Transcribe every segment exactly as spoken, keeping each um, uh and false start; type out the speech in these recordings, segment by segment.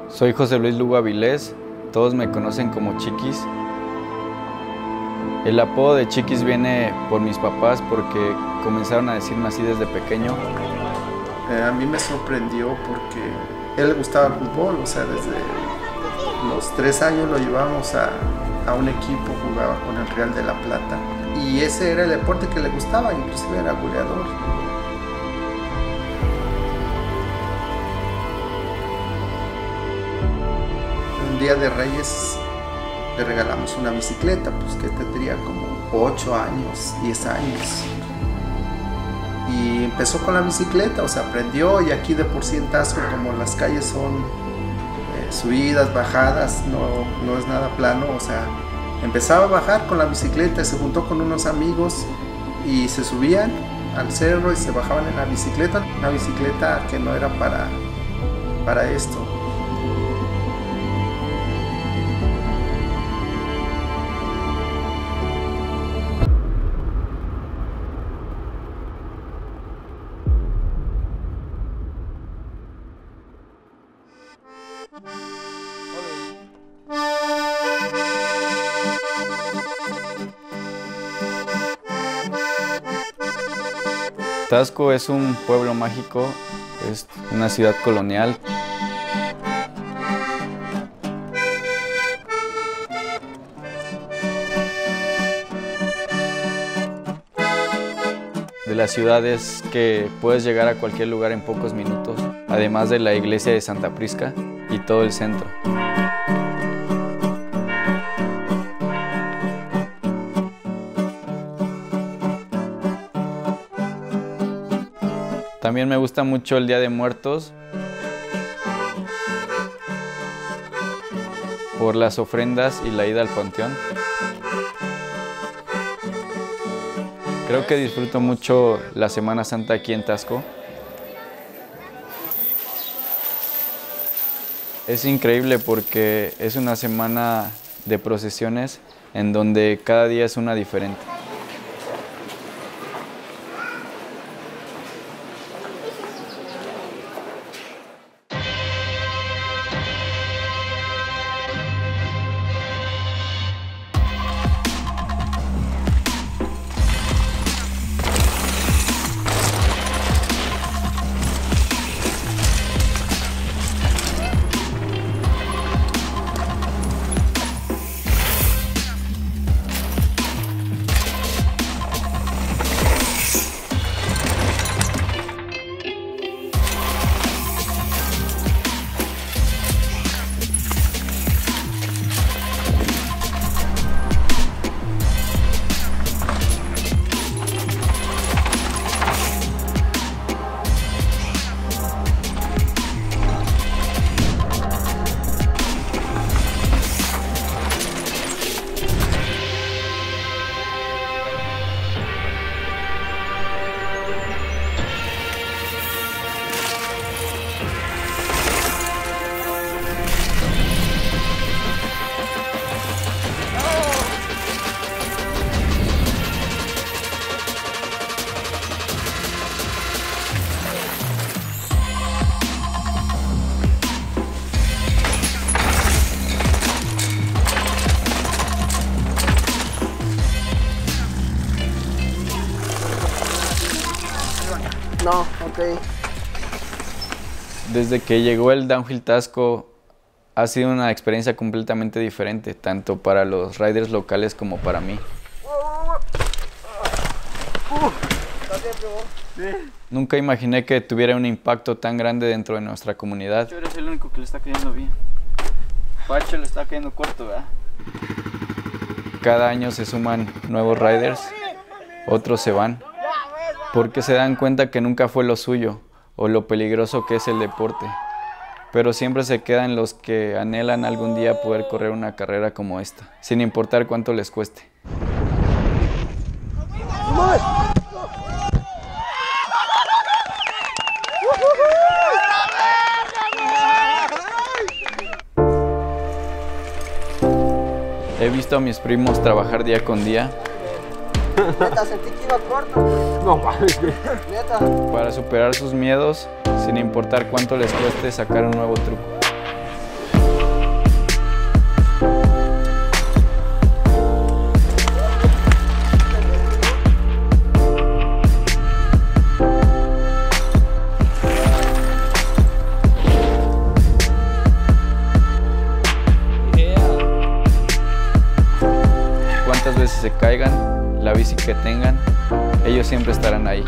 Soy José Luis Lugo Avilés, todos me conocen como Chiquis. El apodo de Chiquis viene por mis papás porque comenzaron a decirme así desde pequeño. Eh, a mí me sorprendió porque a él le gustaba el fútbol, o sea, desde los tres años lo llevamos a, a un equipo, jugaba con el Real de La Plata. Y ese era el deporte que le gustaba, inclusive era goleador. Un día de Reyes le regalamos una bicicleta, pues que tendría como ocho años, diez años. Y empezó con la bicicleta, o sea, aprendió, y aquí de por sí en Taxco, como las calles son eh, subidas, bajadas, no, no es nada plano, o sea, empezaba a bajar con la bicicleta, se juntó con unos amigos y se subían al cerro y se bajaban en la bicicleta, una bicicleta que no era para, para esto. Taxco es un pueblo mágico, es una ciudad colonial. De la ciudad es que puedes llegar a cualquier lugar en pocos minutos, además de la iglesia de Santa Prisca y todo el centro. También me gusta mucho el Día de Muertos por las ofrendas y la ida al panteón. Creo que disfruto mucho la Semana Santa aquí en Taxco. Es increíble porque es una semana de procesiones en donde cada día es una diferente. No, ok. Desde que llegó el Downhill Taxco ha sido una experiencia completamente diferente, tanto para los riders locales como para mí. Nunca imaginé que tuviera un impacto tan grande dentro de nuestra comunidad. Pacho eres el único que le está cayendo bien. Pacho le está cayendo corto, ¿verdad? Cada año se suman nuevos riders, otros se van, porque se dan cuenta que nunca fue lo suyo o lo peligroso que es el deporte. Pero siempre se quedan los que anhelan algún día poder correr una carrera como esta, sin importar cuánto les cueste. He visto a mis primos trabajar día con día. Neta, sentí que iba corto. No mames. Neta. Para superar sus miedos, sin importar cuánto les cueste sacar un nuevo truco. veces se caigan, la bici que tengan, ellos siempre estarán ahí.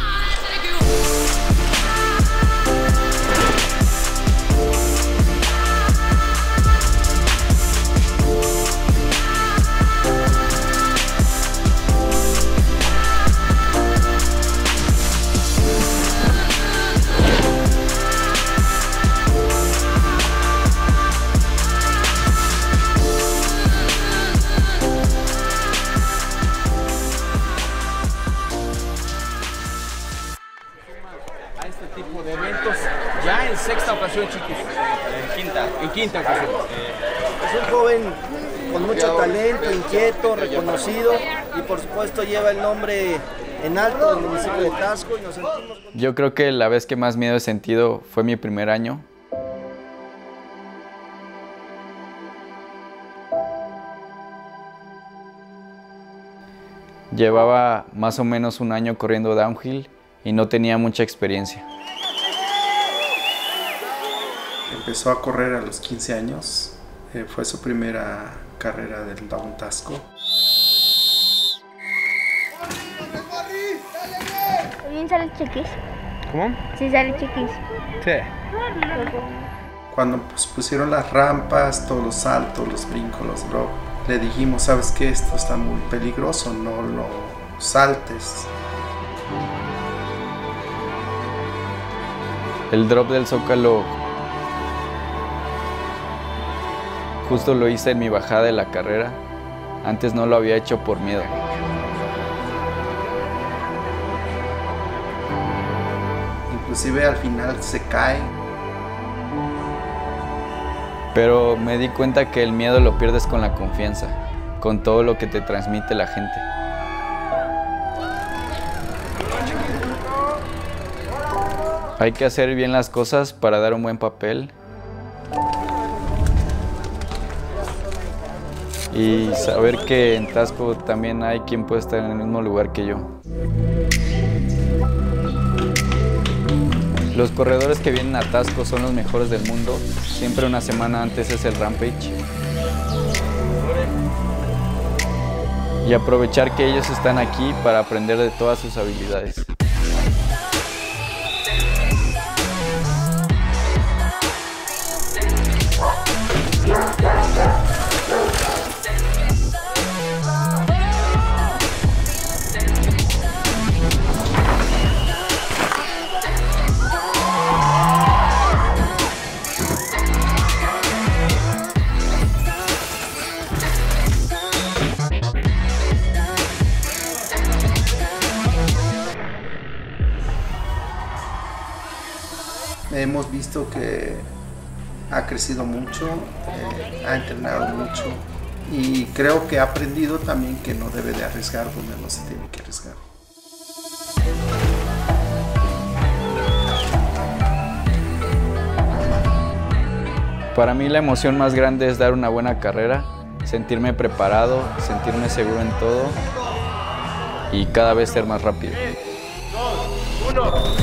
A este tipo de eventos ya en sexta ocasión, chiquis. En quinta. En quinta ocasión. Es un joven con mucho talento, inquieto, reconocido y por supuesto lleva el nombre en alto del municipio de Taxco y nos sentimos... Yo creo que la vez que más miedo he sentido fue mi primer año. Llevaba más o menos un año corriendo downhill y no tenía mucha experiencia. Empezó a correr a los quince años, eh, fue su primera carrera del Down Taxco. ¿Bien sale chiquis? ¿Cómo? Sí sale chiquis. Sí. Cuando pues, pusieron las rampas, todos los saltos, los brincos, los drops, le dijimos, ¿sabes qué? Esto está muy peligroso, no lo saltes. El drop del Zócalo justo lo hice en mi bajada de la carrera. Antes no lo había hecho por miedo. Inclusive al final se cae. Pero me di cuenta que el miedo lo pierdes con la confianza, con todo lo que te transmite la gente. Hay que hacer bien las cosas para dar un buen papel. Y saber que en Taxco también hay quien puede estar en el mismo lugar que yo. Los corredores que vienen a Taxco son los mejores del mundo. Siempre una semana antes es el Rampage. Y aprovechar que ellos están aquí para aprender de todas sus habilidades. Hemos visto que ha crecido mucho, eh, ha entrenado mucho y creo que ha aprendido también que no debe de arriesgar donde no se tiene que arriesgar. Para mí la emoción más grande es dar una buena carrera, sentirme preparado, sentirme seguro en todo y cada vez ser más rápido. tres, dos, uno.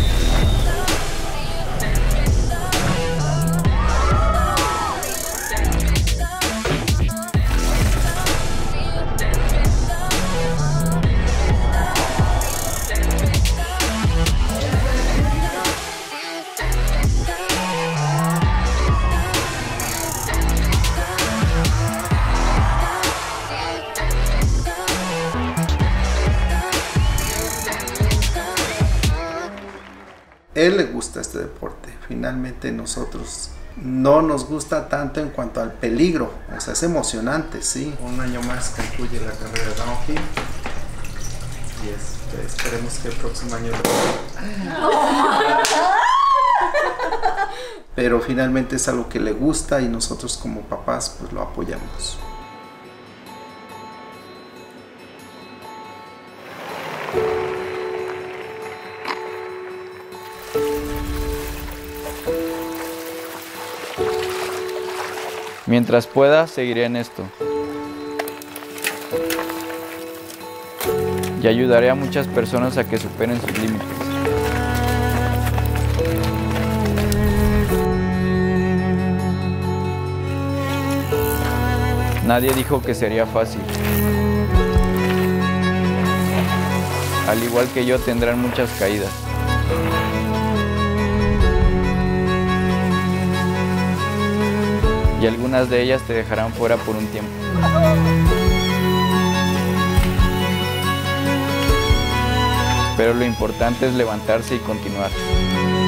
Él le gusta este deporte, finalmente nosotros no nos gusta tanto en cuanto al peligro, o sea, es emocionante, sí. Un año más concluye la carrera de downhill y este, esperemos que el próximo año... Pero finalmente es algo que le gusta y nosotros como papás pues lo apoyamos. Mientras pueda, seguiré en esto. Y ayudaré a muchas personas a que superen sus límites. Nadie dijo que sería fácil. Al igual que yo, tendrán muchas caídas. Y algunas de ellas te dejarán fuera por un tiempo. Pero lo importante es levantarse y continuar.